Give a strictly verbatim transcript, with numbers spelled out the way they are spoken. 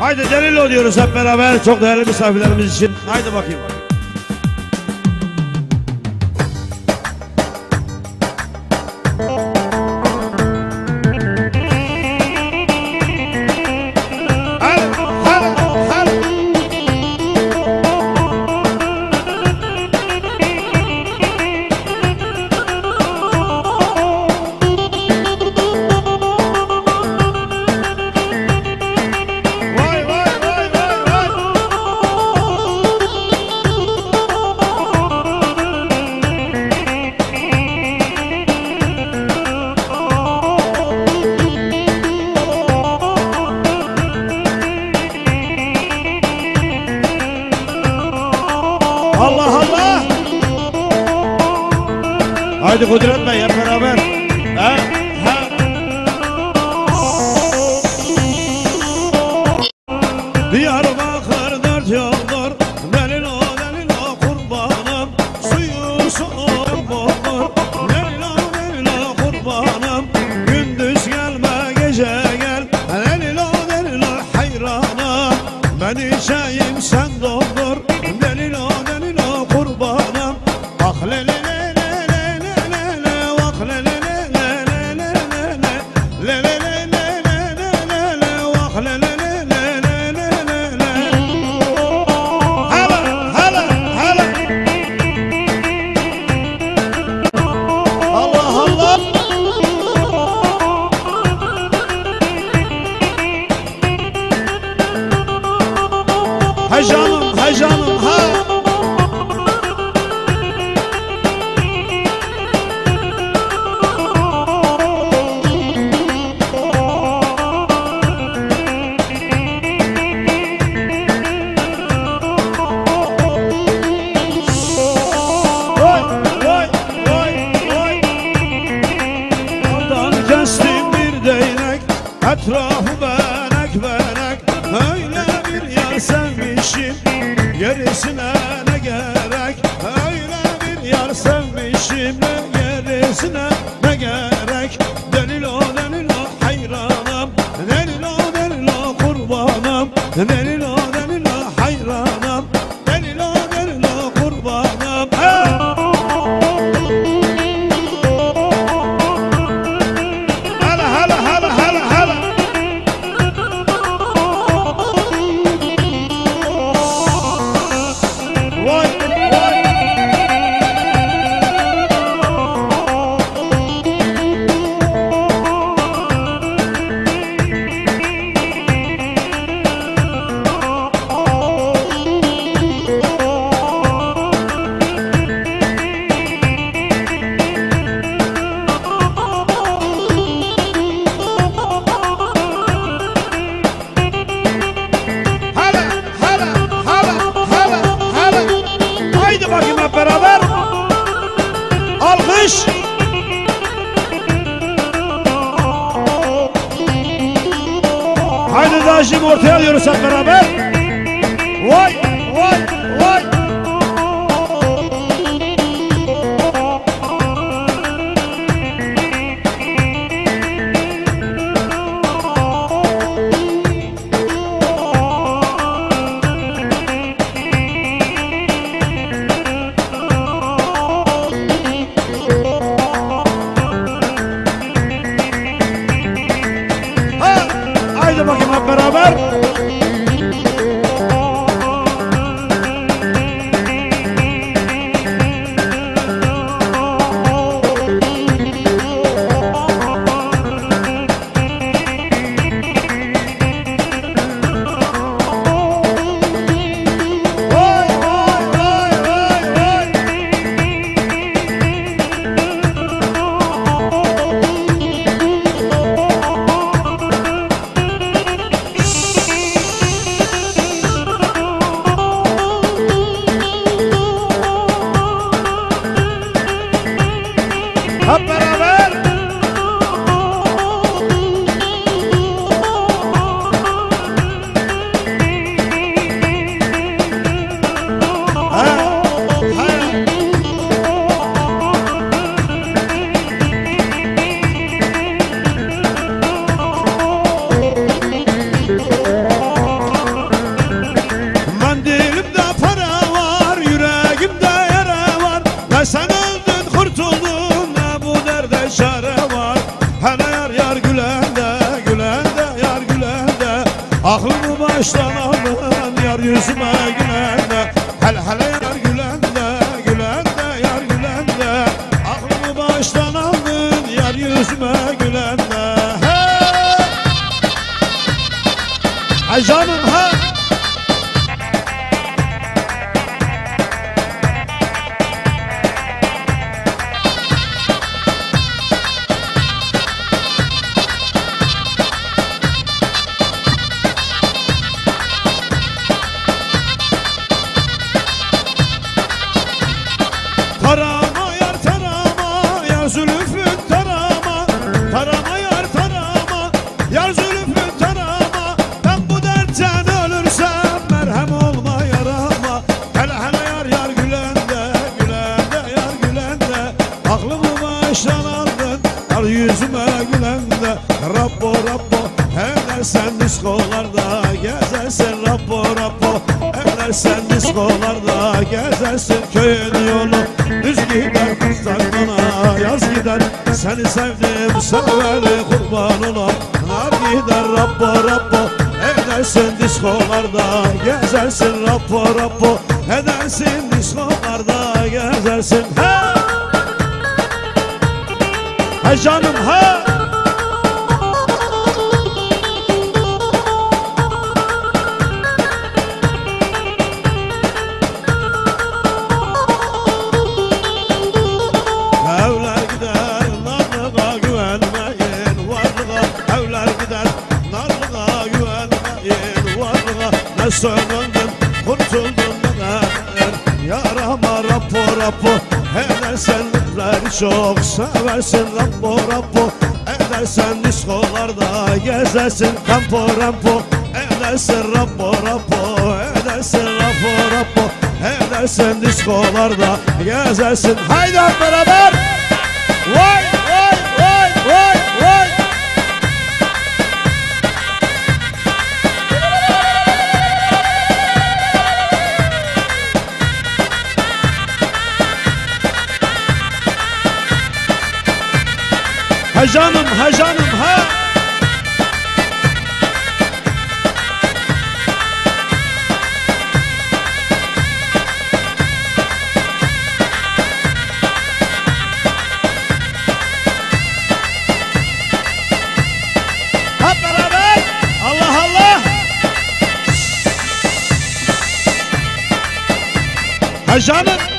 Haydi Delilo diyoruz hep beraber çok değerli misafirlerimiz için. Haydi bakayım. Allah Allah. Haydi Kudret Bey hep beraber. Ha? Ha? Diyarbakır dört yoldur, Delilo Delilo kurbanım, suyu soğuk bulur, Delilo Delilo kurbanım, gündüz gelme gece gel, Delilo Delilo hayranım, ben içeyim sen doldur, Delilo Delilo kurbanım, bak le le le le le le le, bak le le le le le le le, le le le le le le le, bak le le le. Hay canım, hay canım, ha. Vay, vay, vay, vay. Ondan kestim bir değnek, etrafı benek benek, öyle bir yer sevmişim, gerisine ne gerek, öyle bir yar sevmişim, gerisine ne gerek, Delilo Delilo hayranım, Delilo Delilo kurbanım, Delilo Delilo hayranım, Delilo Delilo kurbanım. Hala hala hala hala hala. Vay vay. Hala hala hala hala hala. Haydi bakayım hep beraber. Alkış. Haydi daha şimdi ortaya alıyoruz hep beraber. Vay vay vay. Ha, haydi bakayım hep beraber. Vay vay vay vay vay. Aklımı baştan aldın yar yüzüme gülende. Hele hele yar gülende, gülende yar gülende. Aklımı baştan aldın yar yüzüme gülende. Hey! Ay canım ha! Tarama yar tarama, yar zülüfün tarama. Tarama yar tarama, yar zülüfün tarama. Ben bu dertten ölürsem merhem olma yarama. Hele hele yar yar gülende, gülende yar gülende. Aklımı baştan aldın yar yüzüme gülende. Rabbo Rabbo edersen diskolarda gezersin. Rabbo Rabbo edersen diskolarda gezersin. Köyün yolu düz gider kızlar bana yaz gider. Seni sevdim seveli kurban olam. Nar gider Rabbo Rabbo edersin diskolarda gezersin. Rabbo Rabbo edersin diskolarda gezersin. Hey! Hey canım ha! Evler gider narlığa güvenmeyin varlığa. Evler gider narlığa güvenmeyin varlığa. Ne söndüm kurtuldum neler yarama. Rabbo Rabbo edersen lütfleri çok seversin. Rabbo Rabbo edersen diskolarda gezersin. Tempo rampo edersin. Rabbo Rabbo edersin. Rabbo Rabbo edersen diskolarda gezersin. Haydi hep beraber. Vay vay vay vay vay. Ha canım ha canım ha. Hep beraber. Allah Allah. Ha canım.